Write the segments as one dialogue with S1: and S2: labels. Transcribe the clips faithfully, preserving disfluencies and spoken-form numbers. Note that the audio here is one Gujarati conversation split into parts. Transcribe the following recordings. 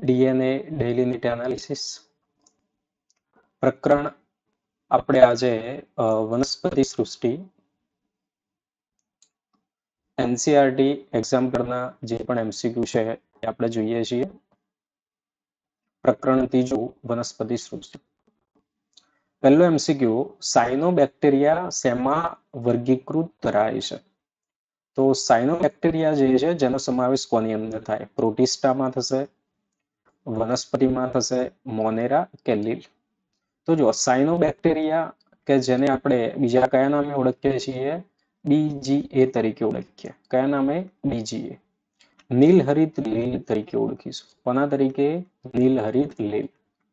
S1: ડીએનએ ડેઇલી નીટ એનાલિસિસ પ્રકરણ આપણે આજે વનસ્પતિ સૃષ્ટિ એનસીઆરટી એક્ઝામ પરના જે પણ એમસીક્યુ છે એ આપણે જોઈએ છીએ. પ્રકરણ ત્રીજું વનસ્પતિ સૃષ્ટિ. પહેલો એમસીક્યુ, સાયનોબેક્ટેરિયા શેમાં વર્ગીકૃત કરાય છે? તો સાયનોબેક્ટેરિયા જે છે જેનો સમાવેશ કોની અંદર થાય? પ્રોટિસ્ટામાં થશે, વનસ્પતિમાં થશે, મોનેરા કે લીલ. તો જો સાયનોબેક્ટેરિયા કે જેને આપણે બીજા કયા નામે ઓળખીએ છીએ? બીજીએ તરીકે ઓળખીએ. કયા નામે? બીજીએ. નીલહરિત લીલ તરીકે ઓળખીશું. કોના તરીકે? નીલહરિત લીલ.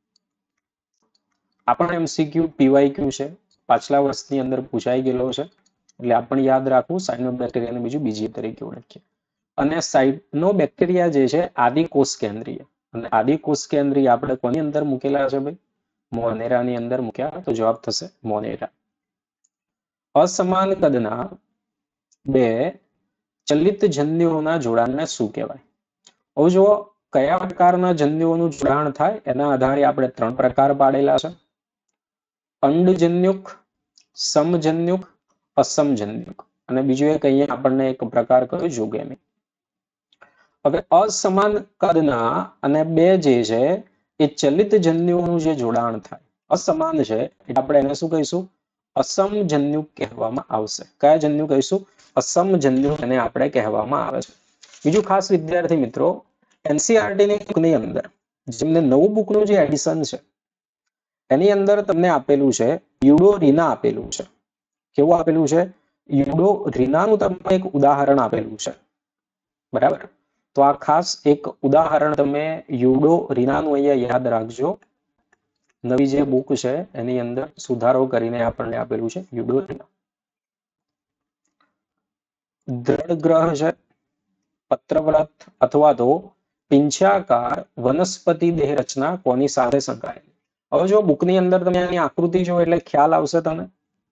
S1: આ પણ એમસીક્યુ પીવાયક્યુ છે, પાછલા વર્ષની અંદર પૂછાઈ ગયેલો છે, એટલે આપણે યાદ રાખવું સાયનોબેક્ટેરિયાને બીજું બીજી તરીકે ઓળખીએ. અને સાયનોબેક્ટેરિયા જે છે આદિકોષ કેન્દ્રીય, અને આદિકોષ કેન્દ્રીય આપણે કોની અંદર મૂકેલા છે ભાઈ? મોનેરાની અંદર મૂક્યા. તો જવાબ થશે મોનેરા. અસમાન કદના બે ચલિત જન્યુઓના જોડાણને શું કહેવાય? હવે જો કયા પ્રકારના જન્યુઓનું જોડાણ થાય એના આધારે આપણે ત્રણ પ્રકાર પાડેલા છે: અંડજન્યુક, સમજન્યુક, અસમજન્યુક. અને બીજું એક અહીંયા આપણને એક પ્રકાર કયો? જુગેમી. હવે અસમાન કદના અને બે જે છે એ ચલિત જન્યુઓનું જે જોડાણ થાય, અસમાન છે એટલે આપણે એને શું કહીશું? અસમજન્યુક કહેવામાં આવશે. કયા જન્યુ કહીશું? અસમજન્યુક એને આપણે કહેવામાં આવે છે. બીજું ખાસ વિદ્યાર્થી મિત્રો, એનસીઆરટી ની બુકની અંદર જેમને નવું બુકનું જે એડિશન છે એની અંદર તમને આપેલું છે યુડોરીના આપેલું છે. કેવું આપેલું છે? યુડોરીનાનું તમને એક ઉદાહરણ આપેલું છે. બરાબર? તો આ ખાસ એક ઉદાહરણ તમે યુડોરીનાનું અહીંયા યાદ રાખજો. નવી જે બુક છે એની અંદર સુધારો કરીને આપણને આપેલું છે યુડોરીના. દ્રઢ ગ્રહ છે, પત્રવ્રત અથવા તો પિંચાકાર વનસ્પતિ દેહ રચના કોની સાથે સંકળાયેલી? હવે જો બુકની અંદર તમે આની આકૃતિ જો એટલે ખ્યાલ આવશે તમને.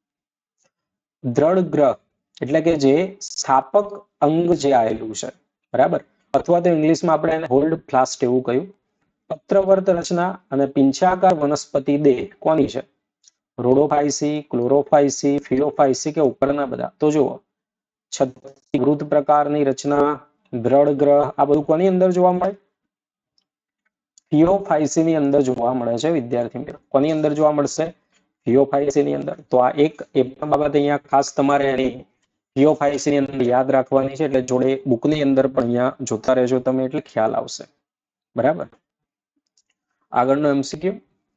S1: દ્રઢ ગ્રહ એટલે કે જે સ્થાપક અંગ જે આવેલું છે, બરાબર? અથવા તો ઇંગ્લિશમાં આપણે એને હોલ્ડ ફાસ્ટ એવું કહ્યું. પત્રવ્રત રચના અને પિંચાકાર વનસ્પતિ દેહ કોની છે? રોડોફાઇસી, ક્લોરોફાઇસી, ફિલોફાઇસી કે ઉપરના બધા? તો જુઓ, છત્રીવૃત પ્રકારની રચના, દ્રઢ ગ્રહ, આ બધું કોની અંદર જોવા મળે? ફિયોફાઇસી ની અંદર જોવા મળે છે વિદ્યાર્થી મિત્રો. કોની અંદર જોવા મળશે? ફિયોફાઇસી ની અંદર. તો આ એક એ પણ બાબત અહીંયા ખાસ તમારે એની ફિયોફાઇસી ની અંદર યાદ રાખવાની છે, એટલે જોડે બુકની અંદર પણ અહીંયા જોતા રહેજો તમે, એટલે ખ્યાલ આવશે. બરાબર? આગળનો એમસીક્યુ,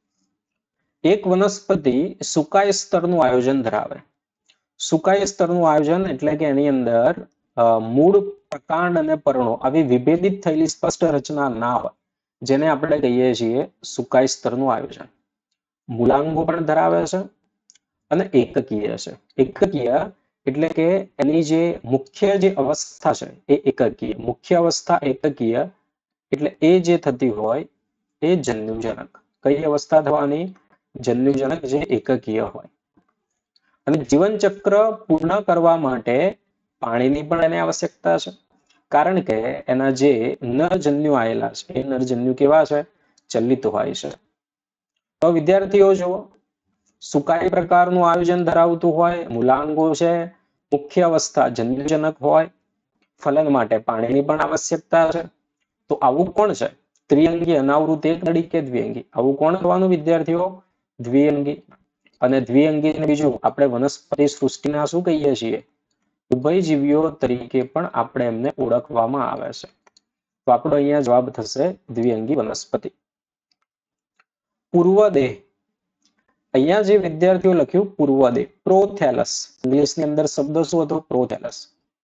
S1: એક વનસ્પતિ સુકાય સ્તરનું આયોજન ધરાવે. સુકાય સ્તરનું આયોજન એટલે કે એની અંદર મૂળ, પ્રકાંડ અને પર્ણો આવી વિભેદિત થયેલી સ્પષ્ટ રચના ના હોય, જેને આપણે કહીએ છીએ સુકાય સ્તરનું આયોજન. મૂલાંગો પણ ધરાવે છે અને એકકીય છે. એકકીય એટલે કે એની જે મુખ્ય જે અવસ્થા છે એ એકકીય. મુખ્ય અવસ્થા એકકીય એટલે એ જે થતી હોય એ જન્યુજનક. કઈ અવસ્થા થવાની? જન્યુજનક જે એકકીય હોય. અને જીવનચક્ર પૂર્ણ કરવા માટે પાણીની પણ એને આવશ્યકતા છે, કારણ કે એના જે નરજન્યુ આવેલા છે એ નરજન્યુ કેવા છે? ચલિત હોય છે. તો વિદ્યાર્થીઓ જુઓ, સુકાય પ્રકારનું આયોજન ધરાવતું હોય, મૂલાંગો છે, મુખ્ય અવસ્થા જન્યુજનક હોય, ફલન માટે પાણીની પણ આવશ્યકતા છે. તો આવું કોણ છે? ત્રિઅંગી અનાવૃત એક નળી કે દ્વિઅંગી? આવું કોણ થવાનું વિદ્યાર્થીઓ? દ્વિઅંગી. અને દ્વિઅંગી ને બીજું આપણે વનસ્પતિ સૃષ્ટિના શું કહીએ છીએ? ઉભયજીવીઓ તરીકે પણ આપણે એમને ઓળખવામાં આવે છે. તો આપણો અહીંયા જવાબ થશે દ્વિઅંગી વનસ્પતિ. પૂર્વદેહ, અહીંયા જે વિદ્યાર્થીઓ લખ્યું પૂર્વદેહ, પ્રોથેલસ. ઇંગ્લિશની અંદર શબ્દ શું હતો? પ્રોથેલસ.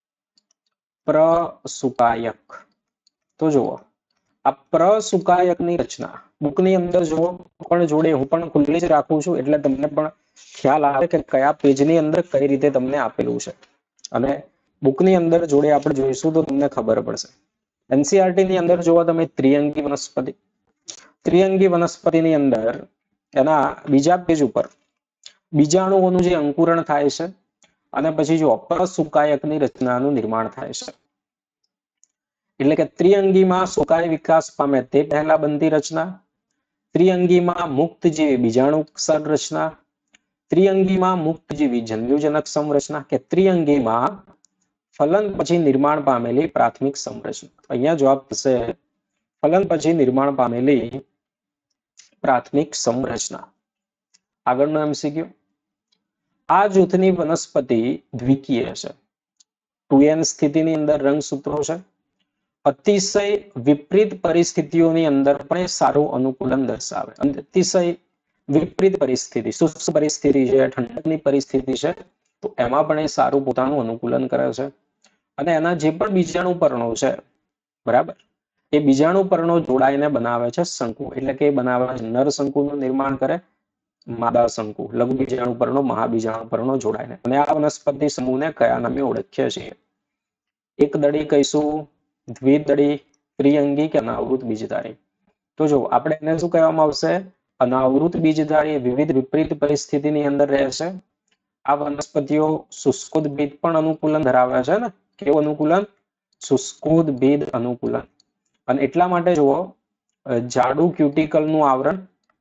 S1: પ્રસુકાયક. તો જુઓ, આ પ્રસુકાયકની રચના બુકની અંદર જુઓ, પણ જોડે હું પણ ખુલ્લી જ રાખું છું, એટલે તમને પણ ખ્યાલ આવે કે કયા પેજની અંદર કઈ રીતે તમને આપેલું છે. અને બુકની અંદર જોડે આપણે જોઈશું તો તમને ખબર પડશે. એનસીઆરટી ની અંદર જોવો તમે ત્રિઅંગી વનસ્પતિ. ત્રિઅંગી વનસ્પતિની અંદર એના બીજા પેજ ઉપર બીજાણુઓનું જે અંકુરણ થાય છે અને પછી જો પ્રસુકાયકની રચનાનું નિર્માણ થાય છે. એટલે કે ત્રિઅંગીમાં શોકાય વિકાસ પામે તે પહેલા બનતી રચના, ત્રિઅંગીમાં મુક્તજીવી બીજાણુ સંરચના, ત્રિઅંગીમાં મુક્તજીવી જન્યુજનક સંરચના કે ત્રિઅંગીમાં ફલન પછી નિર્માણ પામેલી પ્રાથમિક સંરચના. અહીંયા જવાબ થશે ફલન પછી નિર્માણ પામેલી પ્રાથમિક સંરચના. આગળનો એમસીક્યુ, આ જૂથની વનસ્પતિ દ્વિકીય છે. ટુ એન સ્થિતિની અંદર રંગસૂત્રો છે. અતિશય વિપરીત પરિસ્થિતિઓની અંદર પણ સારું અનુકૂલન દર્શાવે. અતિશય વિપરીત પરિસ્થિતિ, શુષ્ક પરિસ્થિતિ છે, ઠંડકની પરિસ્થિતિ છે, તો એમાં પણ એ સારું પોતાનું અનુકૂલન કરે છે. અને એના જે પણ બીજાણુ પર્ણો છે, બરાબર, એ બીજાણુ પર્ણો જોડાઈને બનાવે છે શંકુ. એટલે કે બનાવે છે નર શંકુનું નિર્માણ કરે, માદા શંકુ, લઘુ બીજાણુ પર્ણો, મહાબીજાણુ પર્ણો જોડાઈને. અને આ વનસ્પતિ સમૂહને કયા નામે ઓળખીએ છીએ? એક દળી કહીશું, દ્વિદળી, ત્રિઅંગી કે અનાવૃત બીજધારી? તો જો આપણે એને શું કહેવામાં આવશે? અનાવૃત બીજધારી. વિવિધ વિપરીત પરિસ્થિતિની અંદર રહે છે. આ વનસ્પતિઓ શુષ્કોદભેદ પણ અનુકૂલન ધરાવે છે ને. કેવું અનુકૂલન? શુષ્કોદભેદ અનુકૂલન. અને એટલા માટે જુઓ, જાડુ ક્યુટિકલનું આવરણ,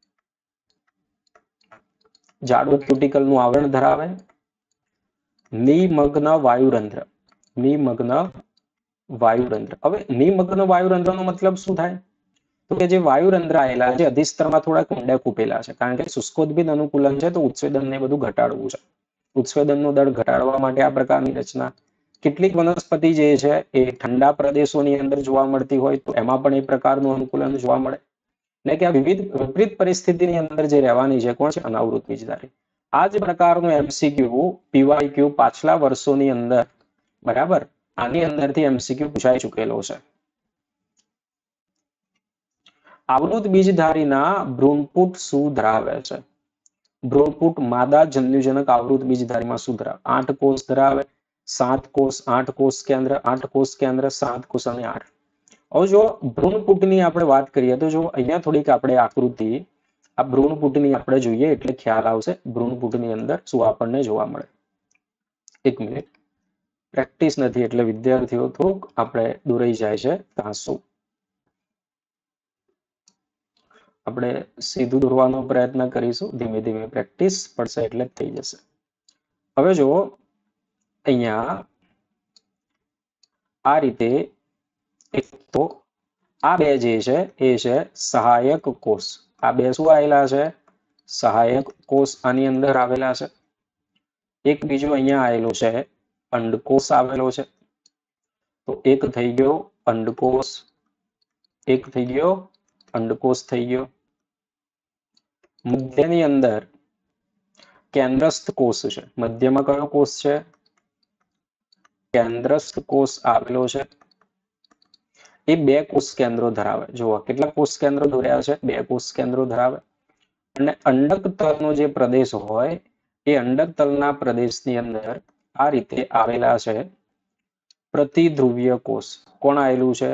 S1: જાડુ ક્યુટિકલનું આવરણ ધરાવે, નિમગ્ન વાયુરંધ્ર, નિમગ્ન વાયુરંધ્ર. હવે નિમગ્ન વાયુરંધ્રનો મતલબ શું થાય? તો કે જે વાયુરંધ્ર આવેલા છે અધિસ્તરમાં થોડાક ઊંડા કૂપેલા છે. કારણ કે શુષ્કોદભેદ અનુકૂલન છે, તો ઉત્સેદન ને બધું ઘટાડવું છે. ઉત્સેદનનો દર ઘટાડવા માટે આ પ્રકારની રચના. કેટલીક વનસ્પતિ જે છે એ ઠંડા પ્રદેશોની અંદર જોવા મળતી હોય, તો એમાં પણ એ પ્રકારનું અનુકૂલન જોવા મળે. એટલે કે આ વિવિધ વિપરીત પરિસ્થિતિની અંદર જે રહેવાની છે, કોણ છે? અનાવૃત બીજધારી. આ જ પ્રકારનું એમસીક્યુ પીવાયક્યુ પાછલા વર્ષોની અંદર, બરાબર, આની અંદરથી એમસીક્યુ પૂછાઈ ચૂકેલો છે. આવૃત બીજધારીના ભ્રૂણપુટ શું ધરાવે છે? ભ્રૂણપુટ માદા જન્યુજનક આવૃત બીજધારીમાં શું ધરાવે? આઠ કોષ ધરાવે, સાત કોષ, આઠ કોષ કેન્દ્ર, આઠ કોષ કેન્દ્ર, સાત કોષ અને આઠ. હવે જો ભ્રૂણપુટની આપણે વાત કરીએ તો જો અહીંયા થોડીક આપણે આકૃતિ આ ભ્રૂણપુટની આપણે જોઈએ એટલે ખ્યાલ આવશે ભ્રૂણપુટની અંદર શું આપણને જોવા મળે. એક મિનિટ, પ્રેક્ટિસ નથી એટલે વિદ્યાર્થીઓ થોડુંક આપણે દોરાઈ જાય છે. તાસુ આપણે સીધું દોરવાનો પ્રયત્ન કરીશું. ધીમે ધીમે પ્રેક્ટિસ પડશે એટલે થઈ જશે. હવે જો અહીંયા આ રીતે એક તો આ બે જે છે એ છે સહાયક કોષ. આ બે શું આવેલા છે? સહાયક કોષ આની અંદર આવેલા છે. એક બીજું અહીંયા આવેલું છે અંડકોષ આવેલો છે. તો એક થઈ ગયો અંડકોષ, એક થઈ ગયો અંડકોષ થઈ ગયો. મધ્યની અંદર કેન્દ્રસ્થ કોષ છે. મધ્યમાં કયો કોષ છે? કેન્દ્રસ્થ કોષ આવેલો છે. એ બે કોષ કેન્દ્રો ધરાવે. જુઓ કેટલા કોષ કેન્દ્રો દોર્યા છે? બે કોષ કેન્દ્રો ધરાવે. અને અંડક તલનો જે પ્રદેશ હોય એ અંડક તલના પ્રદેશની અંદર આ રીતે આવેલા છે પ્રતિધ્રુવીય કોષ. કોણ આવેલું છે?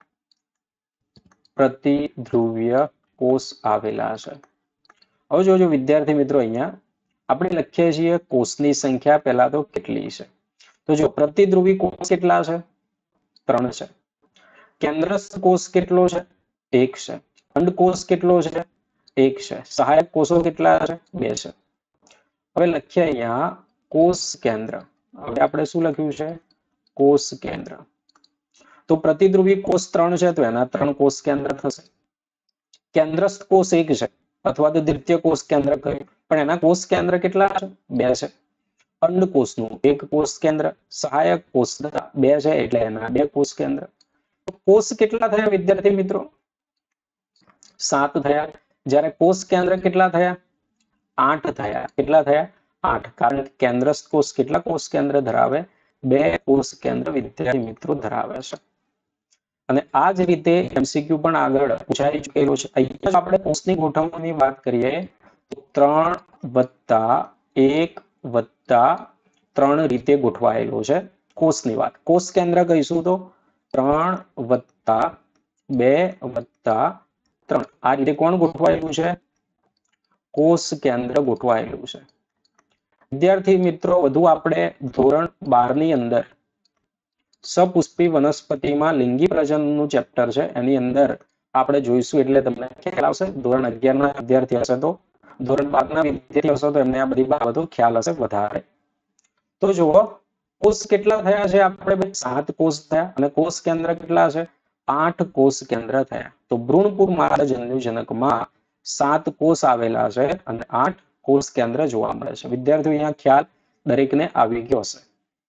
S1: પ્રતિધ્રુવીય કોષ આવેલા છે. હવે જોજો વિદ્યાર્થી મિત્રો, અહીંયા આપણે લખીએ છીએ કોષની સંખ્યા પહેલા તો કેટલી છે. તો જો પ્રતિધ્રુવી કોષ કેટલા છે? ત્રણ છે. કેન્દ્રસ્થ કોષ કેટલો છે? એક છે. અંડકોષ કેટલો છે? એક છે. સહાયક કોષો કેટલા છે? બે છે. હવે લખીએ અહીંયા કોષ કેન્દ્ર. હવે આપણે શું લખ્યું છે? કોષ કેન્દ્ર. તો પ્રતિધ્રુવી કોષ ત્રણ છે તો એના ત્રણ કોષ કેન્દ્ર થશે. કેન્દ્રસ્થ કોષ એક છે અથવા તો દ્વિતીય કોષ કેન્દ્ર કહ્યું, પણ એના કોષ કેન્દ્ર કેટલા છે? બે છે. અંડકોષનું એક કોષ કેન્દ્ર, સહાયક કોષ બે છે એટલે એના બે કોષ કેન્દ્ર. કોષ કેટલા થયા વિદ્યાર્થી મિત્રો? સાત થયા. જ્યારે કોષ કેન્દ્ર કેટલા થયા? આઠ થયા. કેટલા થયા? આઠ. કારણ કે કેન્દ્રસ્થ કોષ કેટલા કોષ કેન્દ્ર ધરાવે? બે કોષ કેન્દ્ર વિદ્યાર્થી મિત્રો ધરાવે છે. અને આ જ રીતે એમસીક્યુ પણ આગળ પૂછાઈ ચૂકેલું છે. અહીંયા આપણે કોષની ગોઠવણીની વાત કરીએ તો ત્રણ વત્તા એક વત્તા ત્રણ રીતે ગોઠવાયેલો છે કોષની વાત. કોષ કેન્દ્ર કહીશું તો ત્રણ વત્તા બે વત્તા ત્રણ આ રીતે કોણ ગોઠવાયેલું છે? કોષ કેન્દ્ર ગોઠવાયેલું છે. વિદ્યાર્થી મિત્રો વધુ આપણે ધોરણ બાર ની અંદર સપુષ્પી વનસ્પતિમાં લિંગી પ્રજનનનું ચેપ્ટર છે, એની અંદર આપણે જોઈશું એટલે તમને ખ્યાલ આવશે. ધોરણ અગિયાર ના વિદ્યાર્થી હશે તો ધોરણ બાર ના વિદ્યાર્થી હશે તો એમને આ બધી બાબતો ખ્યાલ હશે વધારે. તો જુઓ, કોષ કેટલા થયા છે આપણે? સાત કોષ થયા. અને કોષ કેન્દ્ર કેટલા છે? આઠ કોષ કેન્દ્ર થયા. તો ભ્રૂણપૂર માતા જન્યુજનકમાં સાત કોષ આવેલા છે અને આઠ કોષ કેન્દ્ર જોવા મળે છે. વિદ્યાર્થીઓ અહીંયા ખ્યાલ દરેકને આવી ગયો હશે.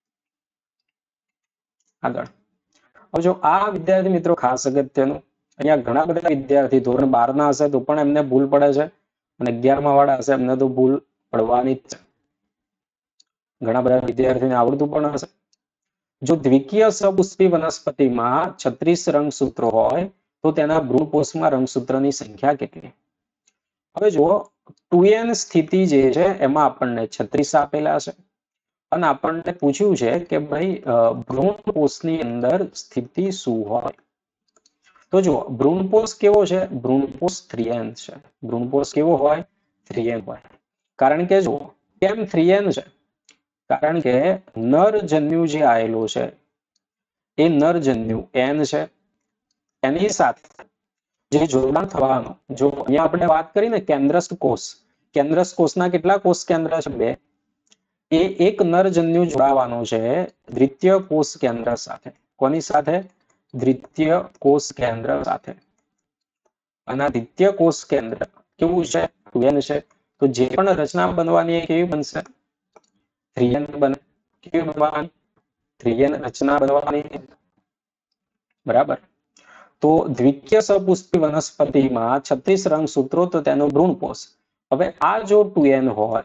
S1: આગળ હવે જો આ વિદ્યાર્થી મિત્રો ખાસ અગત્યનું, અહીંયા ઘણા બધા વિદ્યાર્થી ધોરણ બાર ના હશે તો પણ એમને ભૂલ પડે છે અને અગિયારમા વાળા હશે એમને તો ભૂલ પડવાની જ છે. ઘણા બધા વિદ્યાર્થીને આવડતું પણ હશે. જો દ્વિકીય સપુષ્પી વનસ્પતિમાં છત્રીસ રંગસૂત્રો હોય તો તેના ભ્રૂણપોષમાં રંગસૂત્રની સંખ્યા કેટલી? હવે જુઓ, ટુ એન સ્થિતિ જે છે એમાં આપણને છત્રીસ આપેલા છે અને આપણને પૂછ્યું છે કે ભાઈ ભ્રૂણપોષની અંદર સ્થિતિ શું હોય? તો જુઓ, ભ્રૂણપોષ કેવો છે? ભ્રૂણપોષ થ્રી એન છે. ભ્રૂણપોષ કેવો હોય? થ્રી એન હોય. કારણ કે જુઓ, કેમ થ્રી એન છે? કારણ કે નરજન્યુ જે આવેલું છે એ નરજન્યુ એન છે, એની સાથે જે જોડાણ થવાનું, જો અહીંયા આપણે વાત કરી ને કેન્દ્રસ્થ કોષ, કેન્દ્રસ્થ કોષના કેટલા કોષ કેન્દ્ર છે? બે. એ એક નરજન્યુ જોડાવાનું છે દ્વિતીય કોષ કેન્દ્ર સાથે. કોની સાથે? દ્વિતીય કોષ કેન્દ્ર સાથે. અને દ્વિતીય કોષ કેન્દ્ર કેવું છે? ટુ એન છે. તો જે પણ રચના બનવાની એ કેવી બનશે? થ્રી એન બને. કેવી બનવાની? થ્રી એન રચના બનવાની. બરાબર. તો દ્વિકીય સપુષ્પી વનસ્પતિમાં છત્રીસ રંગસૂત્રો તો તેનો ભ્રૂણપોષ. હવે આ જો ટુ એન હોય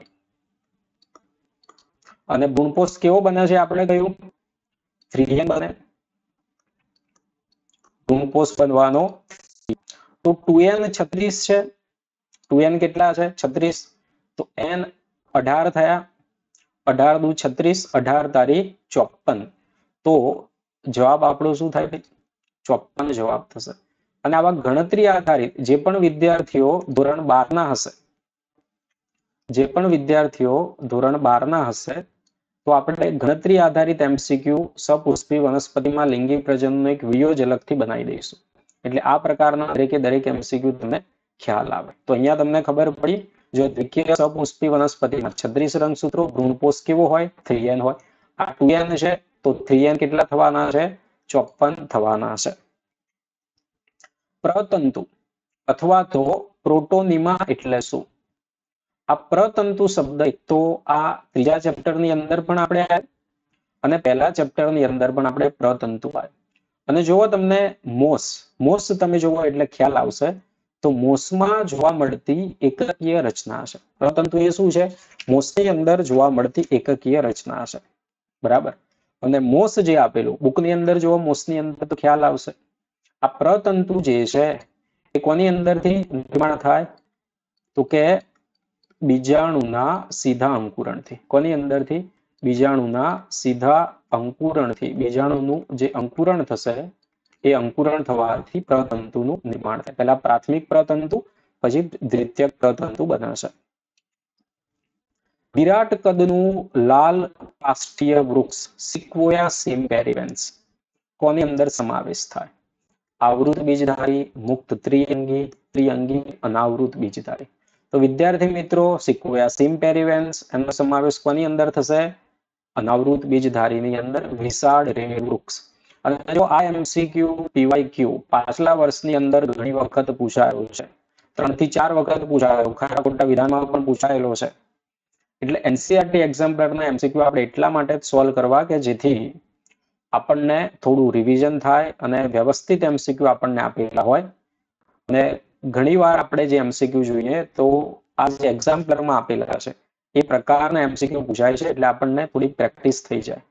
S1: અને ભ્રૂણપોષ કેવો બને છે? આપણે કહ્યું થ્રી એન બને. ભ્રૂણપોષ બનવાનો તો ટુ એન છત્રીસ છે. ટુ એન કેટલા છે? છત્રીસ. તો એન અઢાર થયા. અઢાર દુ છત્રીસ, અઢાર તારી ચોપન. તો જવાબ આપણો શું થાય? ચોપન જવાબ થશે. અને આવા ગણતરી આધારિત જે પણ વિદ્યાર્થીઓ ધોરણ બાર ના હશે, જે પણ વિદ્યાર્થીઓ ધોરણ બાર ના હશે તો આપણે ગણતરી આધારિત એમસીક્યુ સપુષ્પી વનસ્પતિમાં લિંગી પ્રજનનનો એક વિડીયો જ અલગથી બનાવી દઈશું. એટલે આ પ્રકારના દરેકે દરેક એમસીક્યુ તમને ખ્યાલ આવે. તો અહીંયા તમને ખબર પડી, જો દ્વિકીય સપુષ્પી વનસ્પતિમાં છત્રીસ રંગસૂત્રો, ભ્રૂણપોષ કેવો હોય? થ્રી એન હોય. આ ટુ એન છે તો થ્રી એન કેટલા થવાના છે? ચોપન થવાના છે. પ્રતંતુ અથવા તો પ્રોટોનિમા એટલે શું? આ પ્રતંતુ શબ્દ એક તો આ ત્રીજા ચેપ્ટરની અંદર પણ આપણે અને પહેલા ચેપ્ટરની અંદર પણ આપણે પ્રતંતુ આવે. અને જોવો તમને મોસ, મોસ તમે જોવો એટલે ખ્યાલ આવશે. તો મોસમાં જોવા મળતી એકકીય રચના છે. પ્રતંતુ એ શું છે? મોસની અંદર જોવા મળતી એકકીય રચના છે. બરાબર. અને મોસ જે આપેલું બુકની અંદર જોવો, મોસની અંદર તો ખ્યાલ આવશે. આ પ્રતંતુ જે છે એ કોની અંદરથી નિર્માણ થાય? તો કે બીજાણુના સીધા અંકુરણથી. કોની અંદરથી? બીજાણુના સીધા અંકુરણથી. બીજાણુનું જે અંકુરણ થશે એ અંકુરણ થવાથી પ્રતંતુનું નિર્માણ થાય. પહેલા પ્રાથમિક પ્રતંતુ, પછી દ્વિતીયક પ્રતંતુ બનશે. વિરાટ કદનું લાલ કાષ્ઠીય વૃક્ષ સિક્વોયા સિમ્પેરિવેન્સ કોની અંદર સમાવેશ થાય? આવૃત બીજધારી, મુક્ત ત્રિઅંગી, ત્રિઅંગી, અનાવૃત બીજધારી. તો વિદ્યાર્થી મિત્રો, સિક્વોયા સિમ્પેરિવેન્સ એનો સમાવેશ કોની અંદર થશે? અનાવૃત બીજધારીની અંદર. વિશાળ રે વૃક્ષ. અને જો આ એમસીક્યુ પીવાયક્યુ પાછલા વર્ષની અંદર ઘણી વખત પૂછાયેલું છે, ત્રણ થી ચાર વખત પૂછાયેલું, ખરા ખોટા વિધાનમાં પણ પૂછાયેલો છે. એટલે એનસીઆરટી એક્ઝામ્પલરના એમસીક્યુ આપણે એટલા માટે જ સોલ્વ કરવા કે જેથી આપણને થોડું રિવિઝન થાય અને વ્યવસ્થિત એમસીક્યુ આપણને આપેલા હોય. અને ઘણી વાર આપણે જે એમસીક્યુ જોઈએ તો આ જે એક્ઝામ્પલરમાં આપેલા છે એ પ્રકારના એમસીક્યુ પૂછાય છે, એટલે આપણને થોડી પ્રેક્ટિસ થઈ જાય.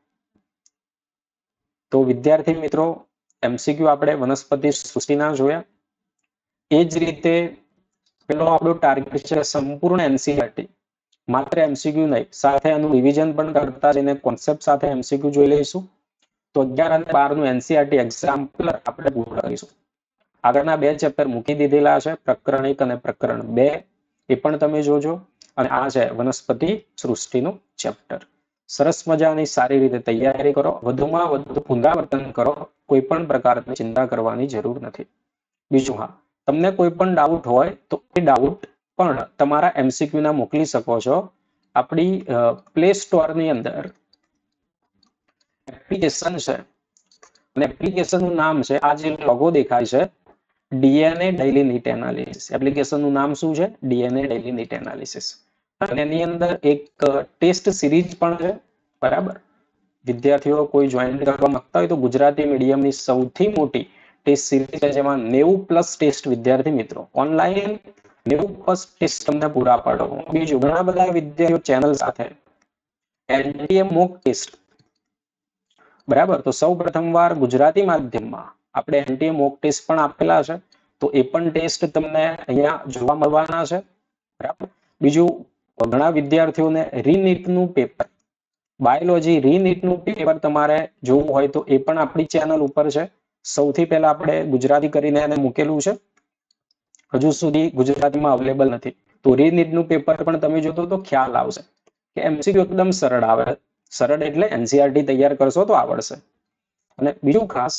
S1: તો વિદ્યાર્થી મિત્રો, એમસીક્યુ આપણે વનસ્પતિ સૃષ્ટિના જોયા. એ જ રીતે પેલો આપણો ટાર્ગેટ છે સંપૂર્ણ એનસીઆરટી, માત્ર એમસીક્યુ નહીં, સાથે એનું રિવિઝન પણ કરતા જઈને કોન્સેપ્ટ સાથે એમસીક્યુ જોઈ લઈશું. તો અગિયાર અને બાર નું એનસીઆરટી એક્ઝામ્પલ આપણે પૂરું કરીશું. આગળના બે ચેપ્ટર મૂકી દીધેલા છે, પ્રકરણ એક અને પ્રકરણ બે, એ પણ તમે જોજો. અને આ છે વનસ્પતિ સૃષ્ટિનું ચેપ્ટર. સરસ મજાની સારી રીતે તૈયારી કરો, વધુમાં વધુ પુનરાવર્તન કરો, કોઈ પણ પ્રકારની ચિંતા કરવાની જરૂર નથી. બીજું, હા, તમને કોઈ પણ ડાઉટ હોય તો એ ડાઉટ પણ તમારા એમસીક્યુ ના મોકલી શકો છો. આપણી પ્લે સ્ટોરની અંદર એપ્લિકેશન છે અને એપ્લિકેશનનું નામ છે, આ જે લોગો દેખાય છે, ડીએનએ ડેઇલી નીટ એનાલિસિસ. એપ્લિકેશનનું નામ શું છે? DNA daily NEET analysis. અને એની અંદર એક ટેસ્ટ સિરીઝ પણ છે, બરાબર. વિદ્યાર્થીઓ કોઈ જોઈન કરવા માંગતા હોય તો ગુજરાતી મીડિયમની સૌથી મોટી ટેસ્ટ સિરીઝ છે, જેમાં નેવું પ્લસ ટેસ્ટ વિદ્યાર્થી મિત્રો ઓનલાઈન નેવું પ્લસ ટેસ્ટ તમને પૂરા પાડો. બીજું, ઘણા બધા વિદ્યાર્થીઓ ચેનલ સાથે એનટીએ મોક ટેસ્ટ, બરાબર. તો સૌ પ્રથમવાર ગુજરાતી માધ્યમમાં આપણે એનટીએ મોક ટેસ્ટ પણ આપેલા છે, તો એ પણ ટેસ્ટ તમને અહીંયા જોવા મળવાના છે, બરાબર. બીજું, ઘણા વિદ્યાર્થીઓને રીનીટનું પેપર, બાયોલોજી રીનીટનું પેપર તમારે જોવું હોય તો એ પણ આપણી ચેનલ ઉપર છે. સૌથી પહેલા આપણે ગુજરાતી કરીને એને મૂકેલું છે, હજુ સુધી ગુજરાતીમાં અવેલેબલ નથી. તો રીનીટનું પેપર પણ તમે જોતો તો ખ્યાલ આવશે કે એમસીક્યુ એકદમ સરળ આવે. સરળ એટલે એનસીઆરટી તૈયાર કરશો તો આવડશે. અને બીજું ખાસ,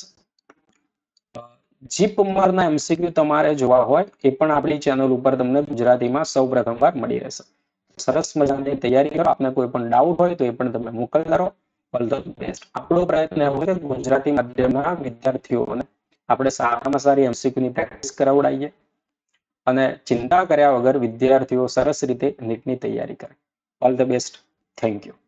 S1: જીપમારના એમસીક્યુ તમારે જોવા હોય એ પણ આપણી ચેનલ ઉપર તમને ગુજરાતીમાં સૌ પ્રથમવાર મળી રહેશે. સરસ મજાની તૈયારી કરો. આપને કોઈ પણ ડાઉટ હોય તો એ પણ તમે મોકલતા રહો. All the best. આપણો પ્રયત્ન એવો છે કે ગુજરાતી માધ્યમના વિદ્યાર્થીઓને આપણે સારામાં સારી એમસીક્યુની પ્રેક્ટિસ કરાવડાવીએ અને ચિંતા કર્યા વગર વિદ્યાર્થીઓ સરસ રીતે નીટની તૈયારી કરે. All the best. Thank you.